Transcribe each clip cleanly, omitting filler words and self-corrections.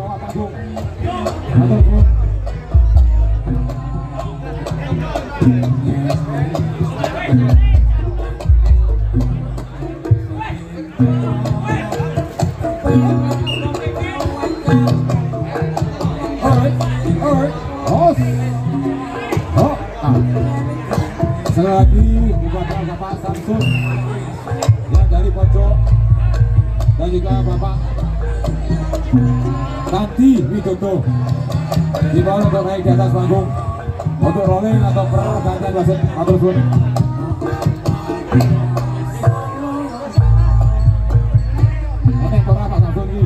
bawah panggung. Ataupun sekali lagi kepada Bapak Samsul yang dari pojok dan juga Bapak Tanti Widodo di bawah untuk naik di atas panggung untuk rolling atau pergantian wasit atur sun. Ini para Pak Samsul ini.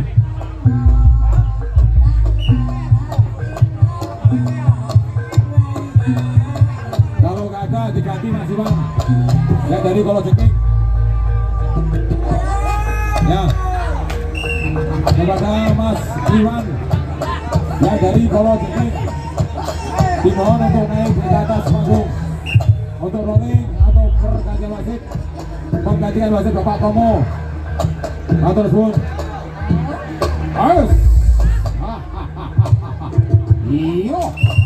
Kalau nggak ada diganti Mas Iwan yang dari Kolo Jeking. Ya, kepada Mas Iwan yang dari Kolo Jeking dimohon untuk naik di atas panggung untuk rolling atau pergantian wasit. Penggantian wasit Bapak Tomo. Atur suwun. Ayo. Iyo.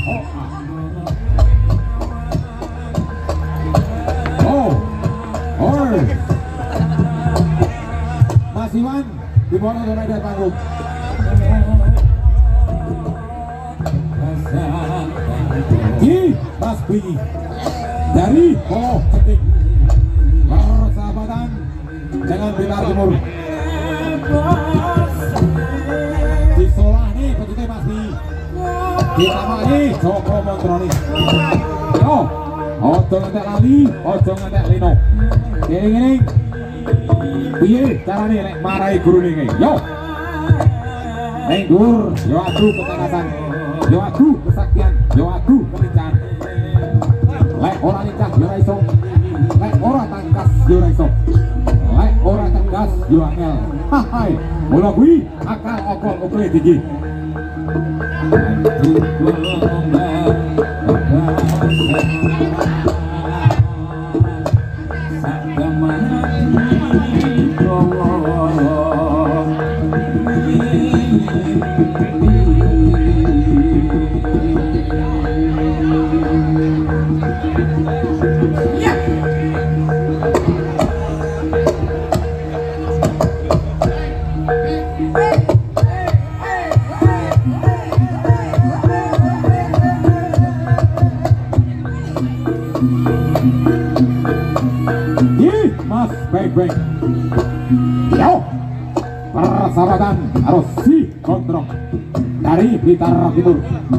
Mas Iwan dimohon untuk naik di atas panggung. Mas Bini dari Kolo Jeking. Persahabatan jangan Blitar Timur. Di Solah nih pencetnya Mas Bini. Di Tama nih Joko Montroni. Yo, ojo ngetek lali, ojo ngetek lino. Gini piye carane nek marahi guru nih. Yo, neng dur, yo adu ketangkasan, yo adu kesaktian, yo adu kelincahan. Lek ora lincah yo ora iso, lek ora tangkas yo ora iso, lek ora tegas yo angel. Hai, mula kuwi akal okol okle diji. Mas baik-baik. Yo, persahabatan harus si gondrong dari Blitar Timur.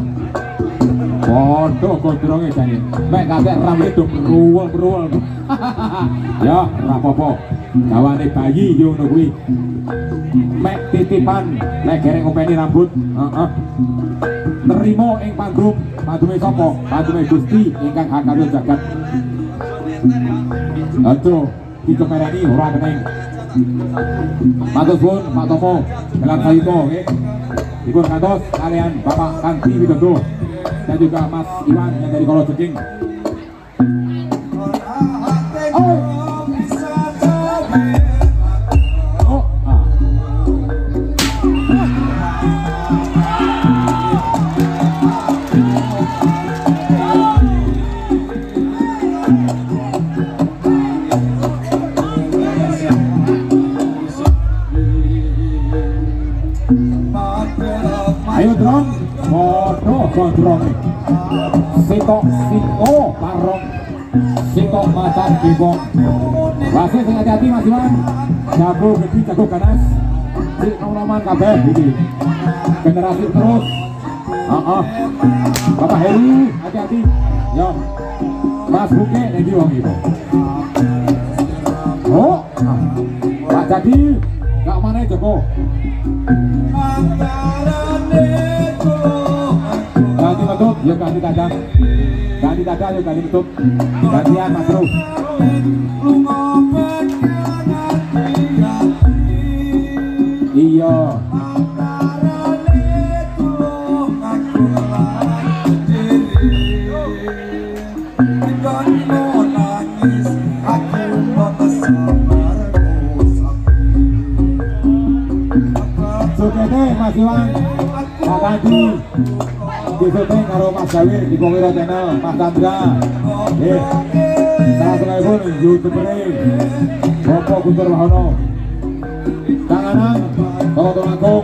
Bodoh gondrongnya jadi mek kakek ram itu beruang. Ya rapopo gawane bayi yo ngono kuwi mek titipan nek gereng ngopeni rambut. Terima ing panggung pandume sapa? Pandume Gusti ingkang hakarya jagat. Aduh dikemerani ora keneng. Matur suwun Pak Tomo gelar sayuto nggih. Dipun kantos kalian Bapak Tanti Widodo dan juga Mas Iwan yang dari Kolo Jeking. Ayo drone, bodoh gondrong. Sitok parong, sitok macan kibong. Wasit sing hati-hati Mas Iwan. Jago gede, jago ganas. Si nom-noman kabeh iki. Generasi terus. Bapak Heru, hati-hati. Yo. Mas Buke nek ndi wong iki. Oh. Pak Jadi, gak mana Joko. Ganti tutup, yuk ganti dadang. Ganti dadang, yuk ganti tutup. Gantian Mas Bro. Iya. Sukete Mas Iwan. Tadi disuting karo Mas Jawir di Pongwiro Channel, Mas Chandra. Salah sekalipun YouTuber Bopo Guntur Wahono. Tanganan Tolo Tulangkung.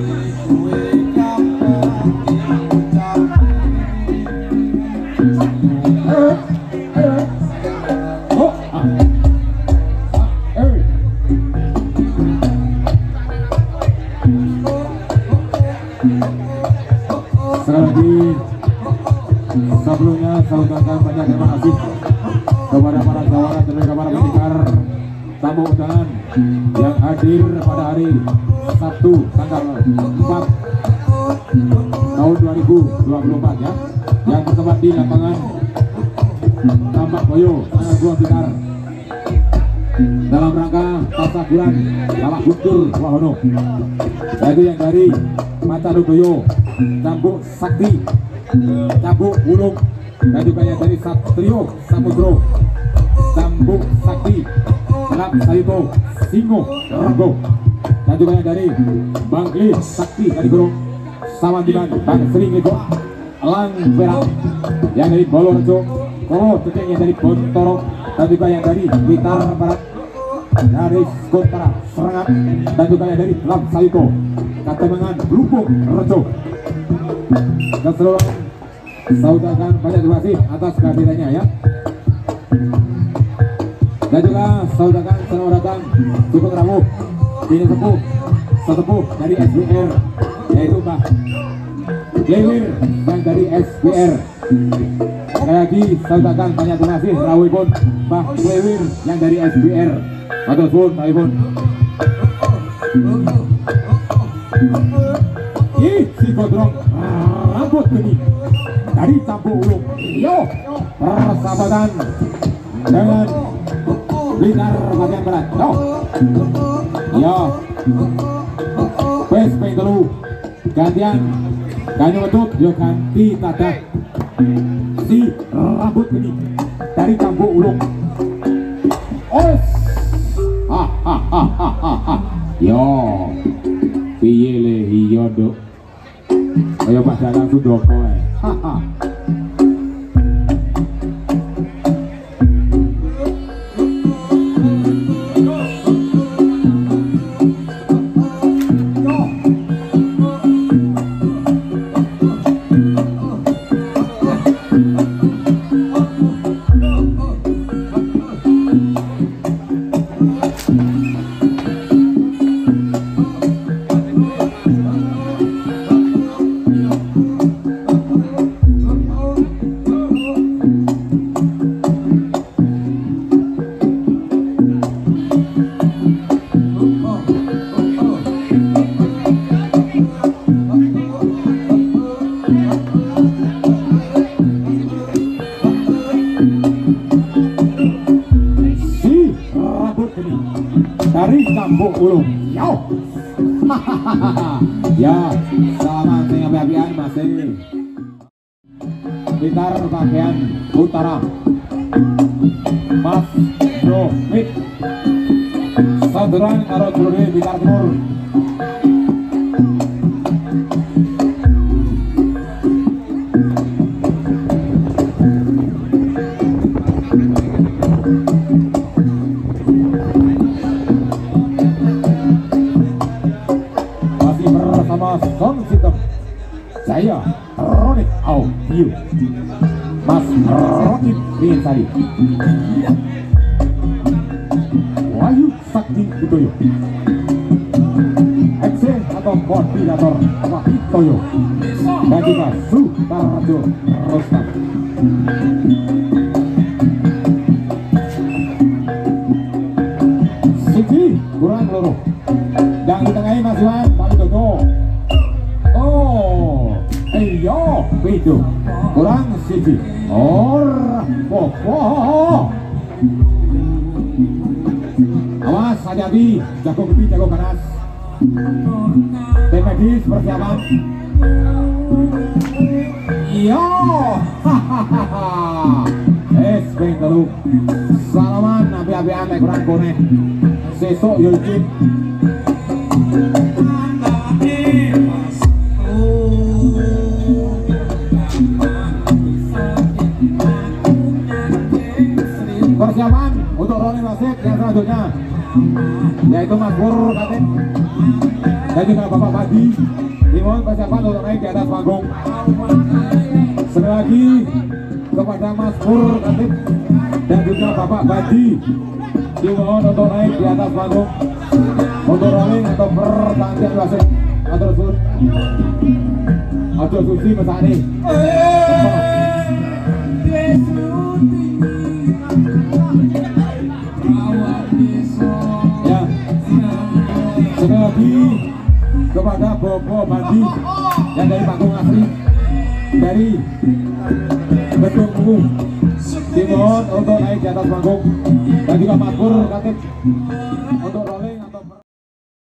Sekali lagi sebelumnya saya ucapkan banyak terima kasih kepada para jawara dan kepada para pendengar tamu undangan yang hadir pada hari Sabtu tanggal 4 tahun 2024 ya, yang bertempat di lapangan Tambak Boyo, Tanah Buah Tikar, dalam rangka tasyakuran Bapak Guntur Wahono, yaitu yang dari Macanudoyo, Cambuk Sakti, Cambuk Wulung, dan juga yang dari Satrio Samudro, Cambuk Sakti, Lap Sayuto, Singo Renggo, dan juga yang dari Bangli Sakti dari Gunung Sawandiman, Bang Sri Ngejo, Elang Perak, yang dari Bolorejo, Kolo Ceceng yang dari Bontoro, dan juga yang dari Blitar Barat, dari Skotara Serangan, dan juga yang dari Lap Sayuto, Katemangan Lumpung Rejo. Dan seluruh saya ucapkan banyak terima kasih atas kehadirannya ya. Dan juga saya ucapkan selamat datang Sugeng Rawuh, bini sepuh sesepuh dari SBR, yaitu Mbah Lewir yang dari SBR. Sekali lagi saya ucapkan banyak terima kasih rawuhipun Mbah Lewir yang dari SBR. Matur suwun rawuhipun. Si Godrong rambut geni dari Cambuk Wulung, yo persahabatan dengan Blitar bagian barat, yo wes peng telu gantian kanyu wedut, yo ganti tadak si rambut geni dari Cambuk Wulung. Yo piye le iya dok, kaya Pak Danang Sundoko dari Cambuk Wulung. Yo. Ya, selamat sing api-apian masih Blitar bagian utara. Mas Bro Mit Sauduran karo jurune Blitar Timur. Song Sistem saya Ronik Audio Mas Ronik Riensari Wahyu Sakti Utoyo Excel atau koordinator Wahitoyo dan juga Sutarjo Rostam. Siji kurang loro dan di tengahnya Mas Iwan paling dodo. Iyo, itu kurang siji. Awas, hati-hati, jago gede, jago panas. Tim medis persiapan. Iyo, hahaha. Ping telu. Salaman api-apian nek kurang kone. Sesuk yo izin. selanjutnya yaitu Mas Pur Katip dan juga Bapak Badi dimohon persiapan untuk naik di atas panggung. Sekali lagi kepada Mas Pur Katip dan juga Bapak Badi dimohon untuk naik di atas panggung untuk rolling atau pertandingan wasit atau sur atau susi mesani. Ya, sekali lagi kepada Bobo Badi yang dari panggung asli dari Gedung Ungu dimohon untuk naik di atas panggung dan juga Mas Pur Katip